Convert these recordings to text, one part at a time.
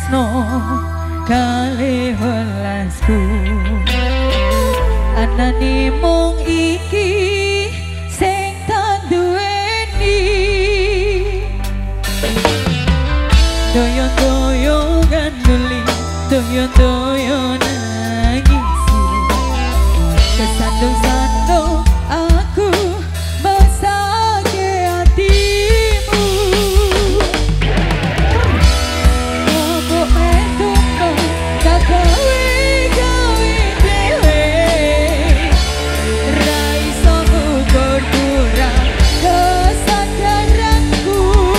tresno kalih welasku anane mung iki sing tak duweni doyo-doyo ganduli doyo-doyo nangisi kesandung-sandung aku mesake hatimu ngomong metuno tak gawe-gawe dewe raiso ngukur kurang kesadaranku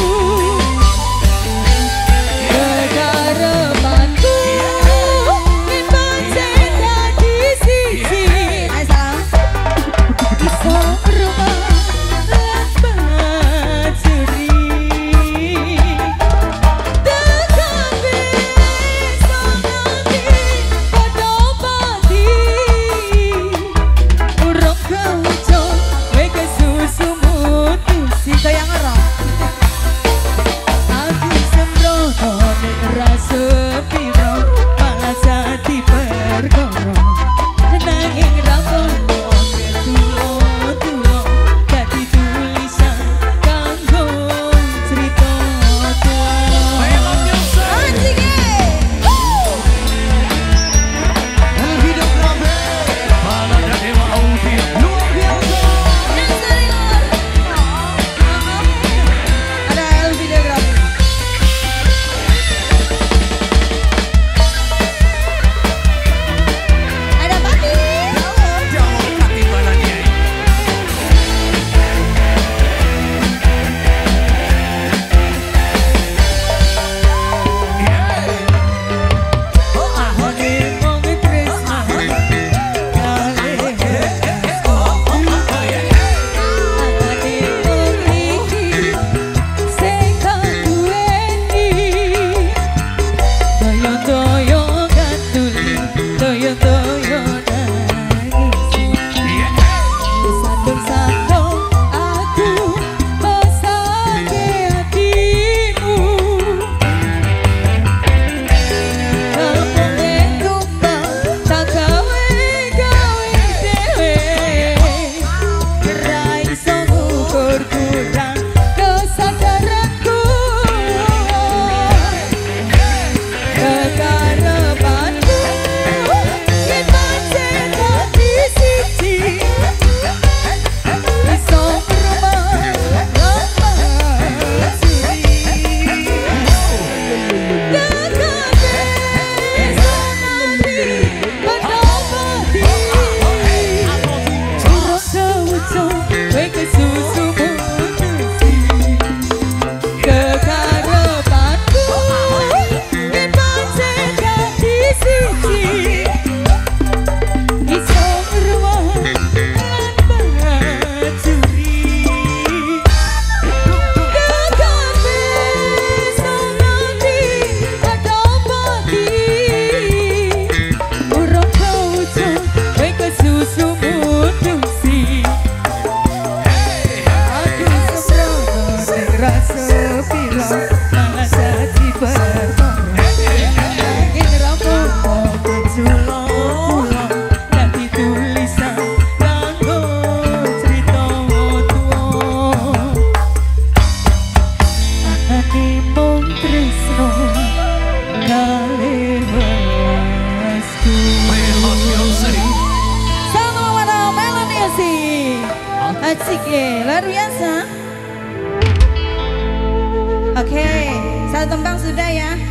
kekarepanku ingin menceta di sisi iso rumah lan bajuri tekan bisa nanti pada pati urung keujo weke susu mutusi kayak ngerok aku sembrono ning rasa piro malah jadi perkara nanging rapopo tulo-tulo dadi tulisan kanggo cerita tua ELVideography Malah dan Dewa Audio luar biasa. ada ELVideography ada Pati Jauh ketimbalan dia. Ahone mung tresno kalih welasku anane mung iki sing tak duweni doyo-doyo ganduli doyo-doyo nangisi sandung-sandung aku mesake hatimu ngomongnya tumpah tak gawe-gawe dewe raiso ngukur kurang kesadaranku kekarepanku ingin menceta di sisi iso rumah lan bajuri Asik ya, luar biasa. Oke, satu tembang sudah ya.